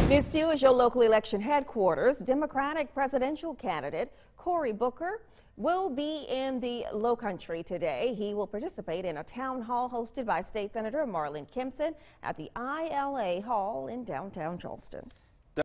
News 2 is your local election headquarters. Democratic presidential candidate Cory Booker will be in the Lowcountry today. He will participate in a town hall hosted by State Senator Marlin Kimpson at the ILA Hall in downtown Charleston.